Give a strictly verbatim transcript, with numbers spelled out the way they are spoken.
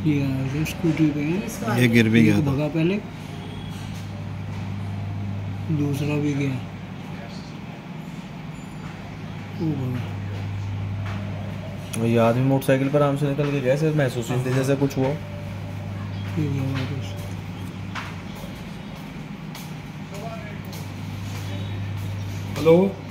ये आया स्कूटी पे है, ये गिर भी गया था। भगा पहले, दूसरा भी गया, वो भगा। ये आदमी मोटरसाइकिल पर आराम से निकल के गया, सिर्फ महसूस नहीं थे जैसे कुछ हुआ। फिर गया वापस। हेलो।